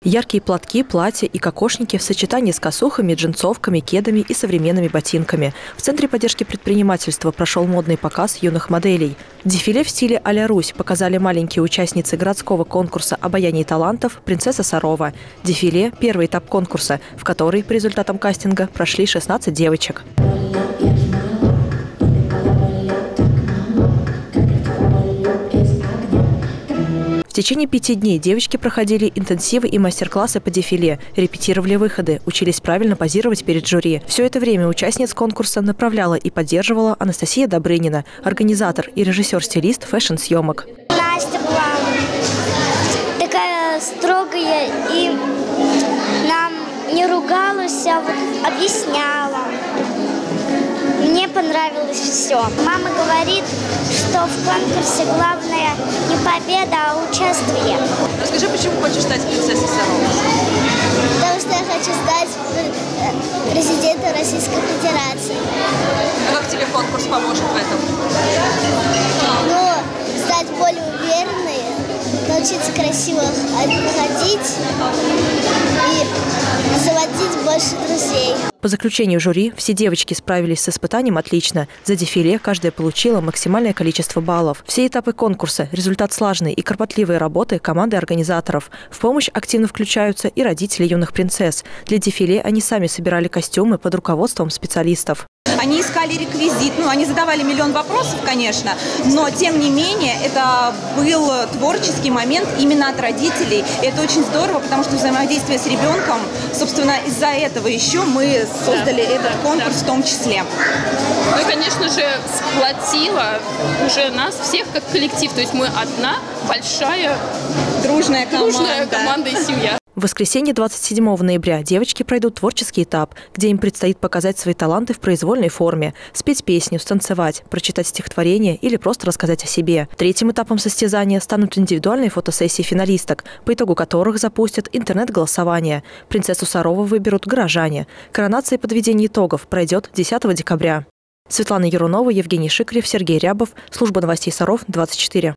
Яркие платки, платья и кокошники в сочетании с косухами, джинсовками, кедами и современными ботинками. В Центре поддержки предпринимательства прошел модный показ юных моделей. Дефиле в стиле а-ля Русь показали маленькие участницы городского конкурса «Обаяние талантов» «Принцесса Сарова». Дефиле – первый этап конкурса, в который по результатам кастинга прошли 16 девочек. В течение 5 дней девочки проходили интенсивы и мастер-классы по дефиле, репетировали выходы, учились правильно позировать перед жюри. Все это время участниц конкурса направляла и поддерживала Анастасия Добрынина, организатор и режиссер-стилист фэшн-съемок. Настя была такая строгая и нам не ругалась, а вот объясняла. Мне понравилось все. Мама говорит, что в конкурсе главное не победа, а участие. Расскажи, почему хочешь стать принцессой Сарова? Потому что я хочу стать президентом Российской Федерации. А как тебе конкурс поможет в этом? Ну, стать более уверенной, научиться красиво ходить и заводить больше друзей. По заключению жюри, все девочки справились с испытанием отлично. За дефиле каждая получила максимальное количество баллов. Все этапы конкурса – результат слаженной и кропотливой работы команды организаторов. В помощь активно включаются и родители юных принцесс. Для дефиле они сами собирали костюмы под руководством специалистов. Они искали реквизит, они задавали миллион вопросов, конечно, но тем не менее это был творческий момент именно от родителей. И это очень здорово, потому что взаимодействие с ребенком, собственно, из-за этого еще мы создали этот конкурс в том числе. Ну и, конечно же, сплотило уже нас всех как коллектив, то есть мы одна большая дружная команда и семья. В воскресенье 27 ноября девочки пройдут творческий этап, где им предстоит показать свои таланты в произвольной форме, спеть песню, станцевать, прочитать стихотворение или просто рассказать о себе. Третьим этапом состязания станут индивидуальные фотосессии финалисток, по итогу которых запустят интернет-голосование. Принцессу Сарову выберут горожане. Коронация и подведение итогов пройдет 10 декабря. Светлана Ярунова, Евгений Шикарев, Сергей Рябов. Служба новостей Саров, 24.